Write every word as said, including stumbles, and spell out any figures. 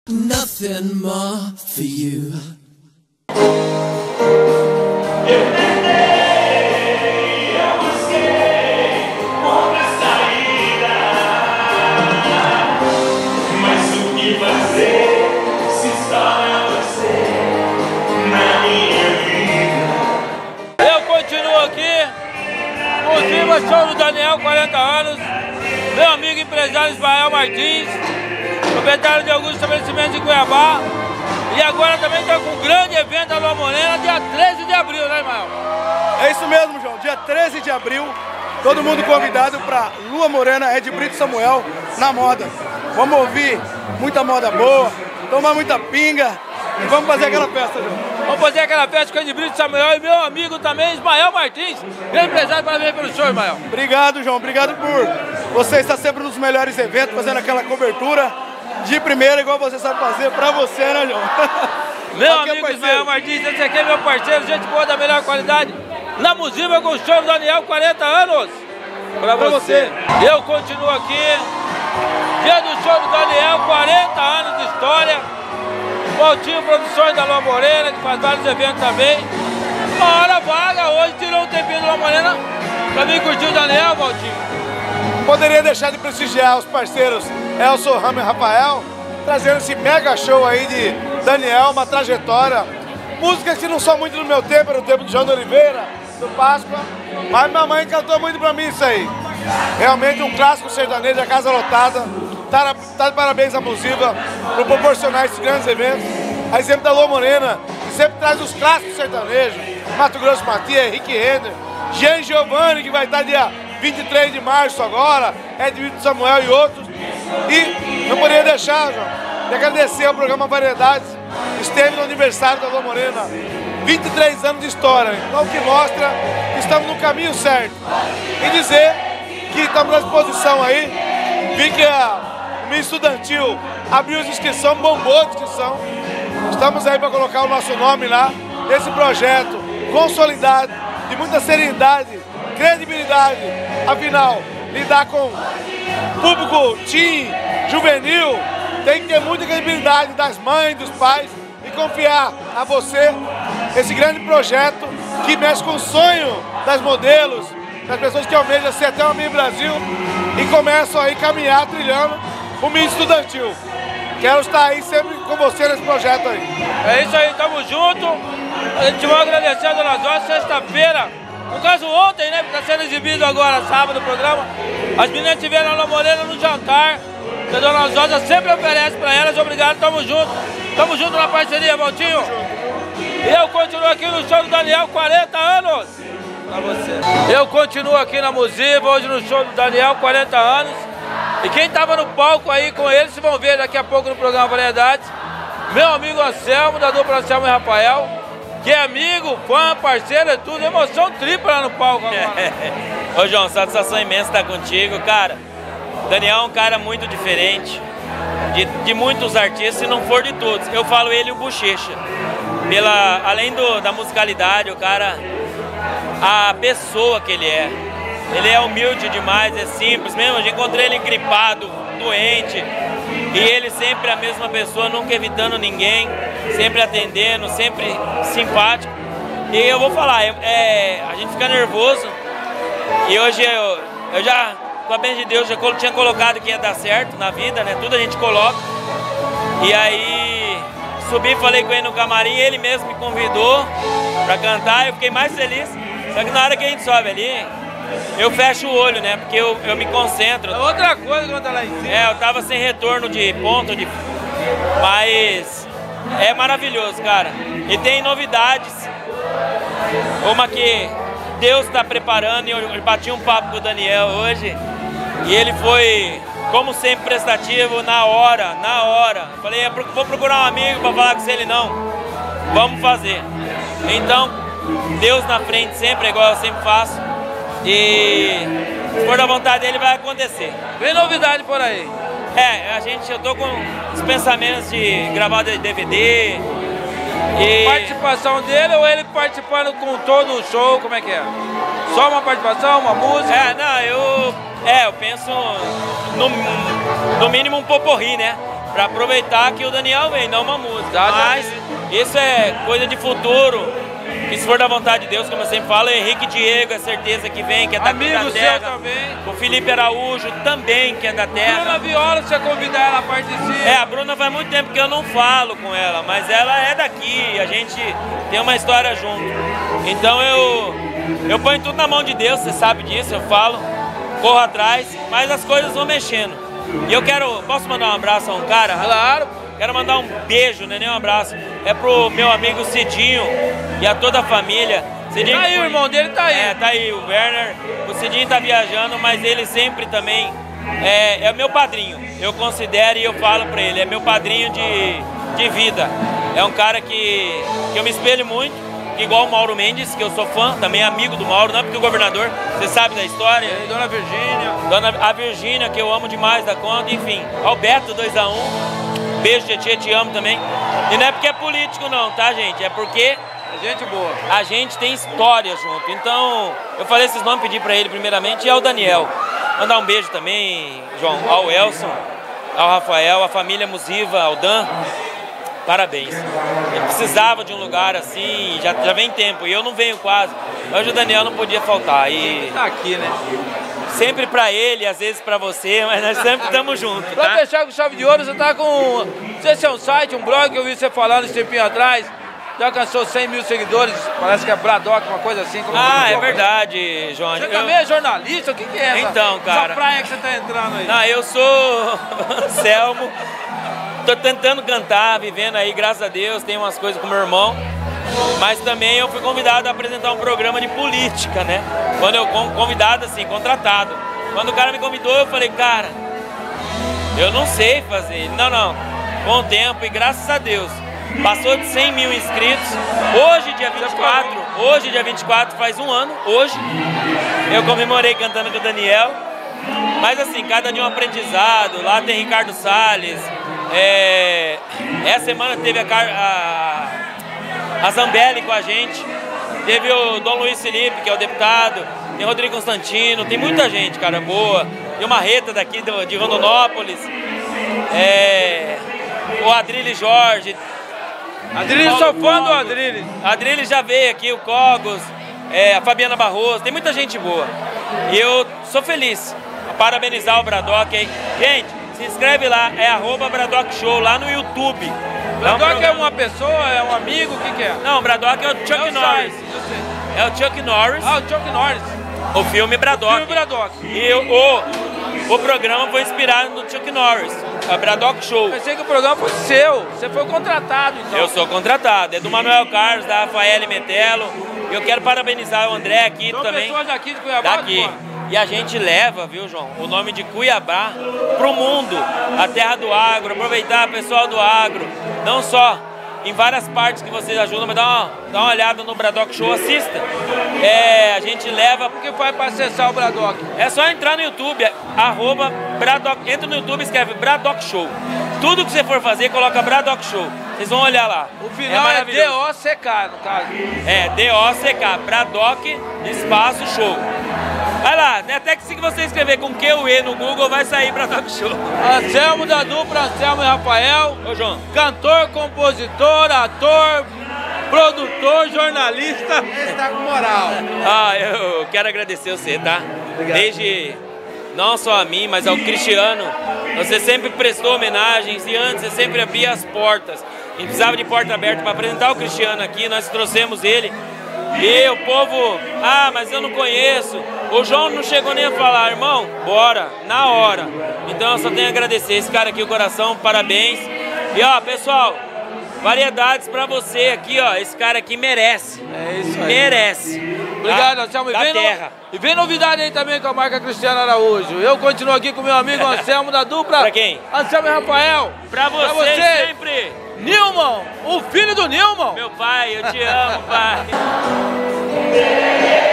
Nothing more for you. Eu tentei, eu busquei outra saída, mas o que fazer se só é você na minha vida? Eu continuo aqui, motivo show do Daniel, quarenta anos, meu amigo empresário Ismael Martins, proprietário de alguns estabelecimentos em Cuiabá. E agora também está com um grande evento da Lua Morena, dia treze de abril, né, Ismael? É isso mesmo, João. Dia treze de abril, todo mundo convidado para Lua Morena, Ed Brito Samuel, na moda. Vamos ouvir muita moda boa, tomar muita pinga e vamos fazer aquela festa, João. Vamos fazer aquela festa com Ed Brito Samuel e meu amigo também, Ismael Martins, grande empresário, parabéns pelo show, Ismael. Obrigado, João. Obrigado por você estar sempre nos melhores eventos, fazendo aquela cobertura de primeira, igual você sabe fazer, pra você, né, João? Meu aqui amigo é Ismael Martins, esse aqui é meu parceiro, gente boa da melhor qualidade. Na Musiva com o show do Daniel, quarenta anos. Pra, pra você. você. Eu continuo aqui. Dia do show do Daniel, quarenta anos de história. Valtinho Produções da Lua Morena, que faz vários eventos também. Uma hora vaga, hoje tirou um tempinho da Lua Morena pra vir curtir o Daniel, Valtinho. Poderia deixar de prestigiar os parceiros Elson, Ramos e Rafael, trazendo esse mega show aí de Daniel, uma trajetória. Músicas que não são muito do meu tempo, era o tempo do João de Oliveira, do Páscoa, mas minha mãe cantou muito pra mim isso aí. Realmente um clássico sertanejo, a casa lotada. Tá, tá de parabéns à Musiva por proporcionar esses grandes eventos. A exemplo da Lua Morena, que sempre traz os clássicos sertanejos. Mato Grosso Matias, Henrique Renner, Jean Giovanni, que vai estar dia vinte e três de março agora, Ed Brito Samuel e outros. E não poderia deixar, João, de agradecer ao programa Variedades, que esteve no aniversário da Lua Morena, vinte e três anos de história, então, o que mostra que estamos no caminho certo. E dizer que estamos à disposição aí, vi que a, o Miss Estudantil abriu as inscrições, bombou a inscrição, estamos aí para colocar o nosso nome lá, esse projeto consolidado, de muita seriedade, credibilidade, afinal, lidar com público teen, juvenil, tem que ter muita credibilidade das mães, dos pais e confiar a você esse grande projeto que mexe com o sonho das modelos, das pessoas que almejam ser até uma Miss Brasil e começam aí a caminhar trilhando o Miss Estudantil. Quero estar aí sempre com você nesse projeto aí. É isso aí, tamo junto. A gente vai agradecer a Dona Zóia, sexta-feira. No caso ontem, né, que está sendo exibido agora, sábado, o programa, as meninas estiveram na Lua Morena no jantar, que a Dona Zóia sempre oferece para elas, obrigado, tamo junto, tamo junto na parceria, Valtinho. E eu continuo aqui no show do Daniel, quarenta anos, pra você. Eu continuo aqui na Musiva, hoje no show do Daniel, quarenta anos, e quem tava no palco aí com eles, vocês vão ver daqui a pouco no programa Variedades, meu amigo Anselmo, da dupla Anselmo e Rafael, que é amigo, fã, parceiro, é tudo, emoção tripla lá no palco agora. Ô João, satisfação imensa estar contigo, cara. Daniel é um cara muito diferente de, de muitos artistas, se não for de todos. Eu falo ele o Bochecha. Pela, além do, da musicalidade, o cara, a pessoa que ele é. Ele é humilde demais, é simples mesmo. Eu encontrei ele gripado, doente. E ele sempre a mesma pessoa, nunca evitando ninguém, sempre atendendo, sempre simpático. E eu vou falar, é, é, a gente fica nervoso. E hoje eu, eu já, com a bênção de Deus, já tinha colocado que ia dar certo na vida, né? Tudo a gente coloca. E aí subi, falei com ele no camarim, ele mesmo me convidou para cantar, eu fiquei mais feliz. Só que na hora que a gente sobe ali, eu fecho o olho, né? Porque eu, eu me concentro. É outra coisa quando tá lá em cima. É, eu tava sem retorno de ponto, de... mas é maravilhoso, cara. E tem novidades. Uma que Deus está preparando, e eu bati um papo com o Daniel hoje. E ele foi, como sempre, prestativo, na hora, na hora. Falei, vou procurar um amigo para falar com ele, não. Vamos fazer. Então, Deus na frente sempre, igual eu sempre faço. E se for da vontade dele, vai acontecer. Vem novidade por aí. É, a gente, eu tô com os pensamentos de gravar D V D. E... participação dele ou ele participando com todo o show, como é que é? Só uma participação, uma música? É, não, eu... É, eu penso no, no mínimo um poporri, né? para aproveitar que o Daniel vem, não uma música. Exatamente. Mas isso é coisa de futuro. Que se for da vontade de Deus, como eu sempre falo, o Henrique Diego é certeza que vem, que é daqui Amigo da seu terra. também. O Felipe Araújo também, que é da terra. Bruna Viola, se você convidar ela a participar. É, a Bruna faz muito tempo que eu não falo com ela, mas ela é daqui, a gente tem uma história junto. Então eu, eu ponho tudo na mão de Deus, você sabe disso, eu falo, corro atrás, mas as coisas vão mexendo. E eu quero, posso mandar um abraço a um cara? Claro. Quero mandar um beijo, né, nem um abraço. É pro meu amigo Cidinho e a toda a família. Cidinho Tá aí, foi... o irmão dele tá aí. É, tá aí, o Werner. O Cidinho tá viajando, mas ele sempre também é, é meu padrinho. Eu considero e eu falo pra ele, é meu padrinho de, de vida. É um cara que, que eu me espelho muito, igual o Mauro Mendes, que eu sou fã, também amigo do Mauro, não é porque o governador, você sabe da história. E Dona Virgínia. Dona a Virgínia, que eu amo demais da conta, enfim. Alberto dois a um. Beijo, Tietê, te amo também. E não é porque é político não, tá, gente? É porque É gente boa. a gente tem história junto. Então, eu falei esses nomes, pedi pra ele primeiramente e ao Daniel. Mandar um beijo também, João, ao Elson, ao Rafael, à família Musiva, ao Dan. Parabéns. Eu precisava de um lugar assim, já, já vem tempo, e eu não venho quase. Hoje o Daniel não podia faltar. E Tá aqui, né? sempre pra ele, às vezes pra você, mas nós sempre estamos juntos, Pra tá? fechar com chave de ouro, você tá com... Não sei se é um site, um blog, que eu vi você falando esse tempinho atrás. Já alcançou cem mil seguidores, parece que é Bradock, uma coisa assim. Como Ah, eu é verdade, João. Você Eu- também é jornalista? O que que é essa, Então, cara. essa praia que você tá entrando aí? Não, eu sou Anselmo, tô tentando cantar, vivendo aí, graças a Deus, tem umas coisas com meu irmão, mas também eu fui convidado a apresentar um programa de política, né? Quando eu, convidado assim, contratado. Quando o cara me convidou, eu falei, cara, eu não sei fazer. Ele, não, não, com o tempo e graças a Deus, passou de cem mil inscritos, hoje dia vinte e quatro, hoje dia vinte e quatro faz um ano, hoje, eu comemorei cantando com o Daniel. Mas assim, cada dia um aprendizado, lá tem Ricardo Salles, é... essa semana teve a, Car... a... a Zambelli com a gente, teve o Dom Luiz Felipe, que é o deputado, tem Rodrigo Constantino, tem muita gente, cara, boa, tem o Marreta daqui de Rondonópolis, é... o Adrilles Jorge. Adrilles, sou fã do Adrilles. Adrilles já veio aqui, o Cogos, é, a Fabiana Barroso, tem muita gente boa. E eu sou feliz. Parabenizar o Bradock aí. Gente, se inscreve lá, é arroba Bradock Show, lá no YouTube. Bradock é uma pessoa, é um amigo, o que que é? Não, o Bradock é o Chuck É o Norris. site, eu sei. É o Chuck Norris, Ah, o Chuck Norris. o filme Bradock. Filme Bradock. E o, o programa foi inspirado no Chuck Norris, a Bradock Show. Pensei que o programa fosse seu, você foi contratado então. Eu sou contratado, é do Manuel Carlos, da Rafael Metelo. Eu quero parabenizar o André aqui São também. pessoas daqui de Cuiabá? Daqui. pô. E a gente leva, viu, João, o nome de Cuiabá pro mundo, a terra do agro, aproveitar o pessoal do agro, não só em várias partes que vocês ajudam, mas dá uma, dá uma olhada no Bradock Show, assista. É, a gente leva... O que faz para acessar o Bradock? É só entrar no YouTube, é, arroba Bradock, entra no YouTube e escreve Bradock Show. Tudo que você for fazer, coloca Bradock Show. Vocês vão olhar lá. O final é, D O C K, no caso. É, D O C K, Bradock, espaço, show. Vai lá, né? Até que se você escrever com Q U E no Google, vai sair Bradock Show. Anselmo da dupla, Anselmo e Rafael. Ô, João. Cantor, compositor, ator, produtor, jornalista. Ele tá com moral. Ah, eu quero agradecer você, tá? Obrigado. Desde, não só a mim, mas ao Cristiano. Você sempre prestou homenagens e antes você sempre abria as portas. A gente precisava de porta aberta para apresentar o Cristiano aqui, nós trouxemos ele. E o povo, ah, mas eu não conheço. O João não chegou nem a falar, irmão, bora, na hora. Então eu só tenho a agradecer esse cara aqui, o coração, parabéns. E ó, pessoal, variedades pra você aqui, ó, esse cara aqui merece. É isso aí. Merece. Obrigado, Tá? Anselmo. E Da vem, terra. no... e vem novidade aí também com a marca Cristiano Araújo. Eu continuo aqui com meu amigo Anselmo da dupla. Pra quem? Anselmo e Rafael. Pra você, Pra você. sempre. Nilman, o filho do Nilman. Meu pai, eu te amo, pai.